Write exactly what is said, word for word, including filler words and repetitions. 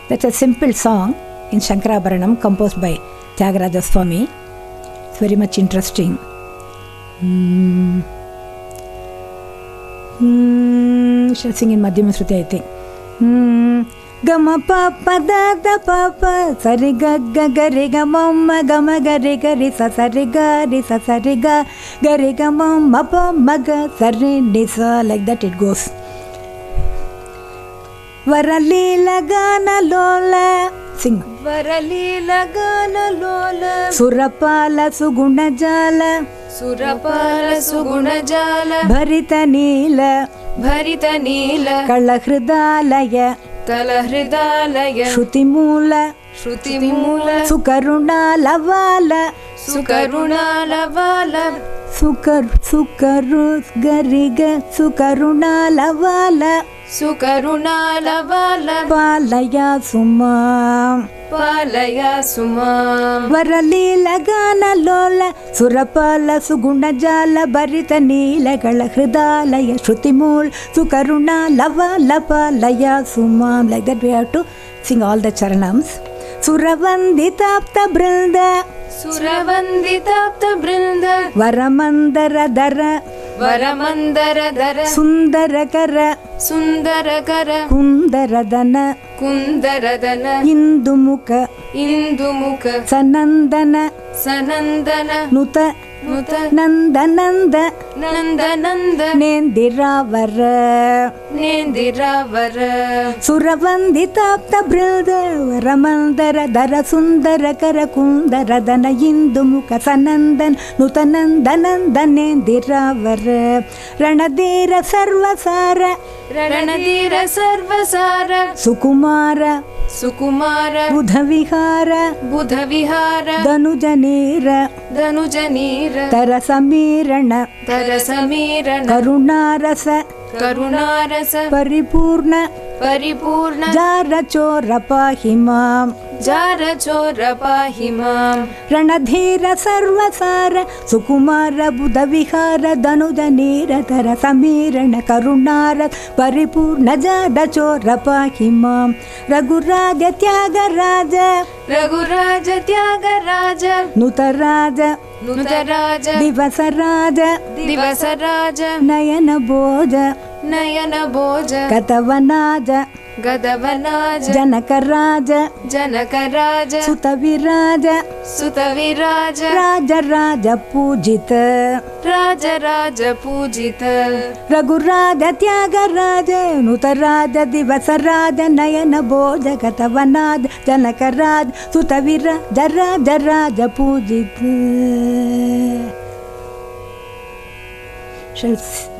That's a simple song in ShankaraabharaNam composed by Thyagaraja Swami. It's very much interesting. Mm. Mm. Shall sing in Madhyama Shruti, I think. Mm. Gama papa da da papa sari ga ga ga re ga mamma gama ga re ga re sa sari ga re sa sari ga ga re ga mamma pa ma ga sari ni sa, like that it goes. Vara Leela Gaana Lola, sing. Vara Leela Gaana Lola, Surapala Suguna Jala, Surapala Suguna Jala, Bharathanatyam Bharathanatyam, Kalakendra, Kalahridalaya, Shrutimula, Shrutimula, Sukaruna Lavala, Sukaruna Lavala, Sukar Sukaru Gariga, Sukaruna Lavala, Sukaruna Lavala, Palaya Suma, Palaya Suma, Vara Leela Gaana Lola, Surapala Suguna Jala, Bharathanatyam, Kalahridalaya, Shrutimul, Sukaruna Lavala, Palaya Suma. Like that we have to sing all the charanams. Suravanditapta Brinda, Suravanditapta Brinda, Varamandara Dara, Varamandara Dara, Sundarakara, Sundarakara, Kundaradana, Kundaradana, Indumuka, Indumuka, Sanandana, Sanandana, Nuta, Nuta, Nandananda, Nandananda, Nendiravara, Nendiravara, Suravanditapta Brilda, Varamandara Dara Sundarakara Kundaradana Indumuka Sanandan Nutanandananda Nendiravara, Ranadira Sarvasara, Ranadira Sarvasara, Sukumara, Sukumara, Buddhavihara, Buddhavihara, Danujanira, Danujanira, Tarasamirana, Tarasamirana, Karunarasa, Karunarasa, Paripurna, Paripurna, Jara Chora Pahimam, Jara Chora Pahimam, Ranadhira Sarvasara, Sukumara Buddhavihara, Danujanira, Tarasamirana, Karunara, Paripurna, Jara Chora Pahimam, Raghuraja Thyagaraja, Raghuraja Thyagaraja, Nutaraja, Nutaraja, Divasaraja, Divasaraja, Nayana Boja, Nayana Boja, Katavanaja, Gadavanaja, Janakaraja, Janakaraja, Sutaviraja, Sutaviraja, Raja Raja Pujita, Raja Raja Pujita, Raghuraja Thyagaraja, Nutaraja, Divasaraja, Nayana Boja, Katavanaja, Janakaraja, Sutaviraja, Raja Raja Pujita. Shall